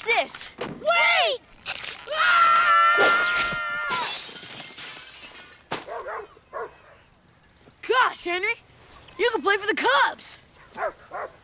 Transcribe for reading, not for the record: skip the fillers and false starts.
Watch this. Wait! Gosh, Henry, you can play for the Cubs.